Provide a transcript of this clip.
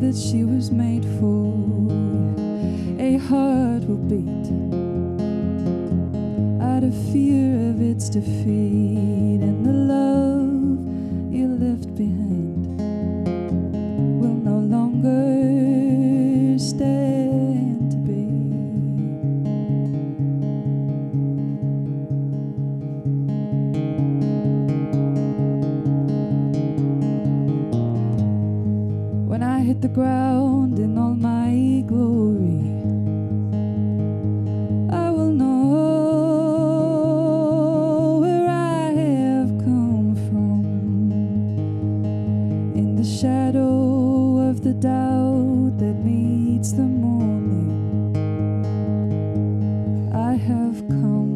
that she was made for. A heart will beat out of fear of its defeat, and the love you left behind will no longer stand to be. When I hit the ground in all my glory, I will know where I have come from. In the shadow of the doubt that meets the morning, I have come.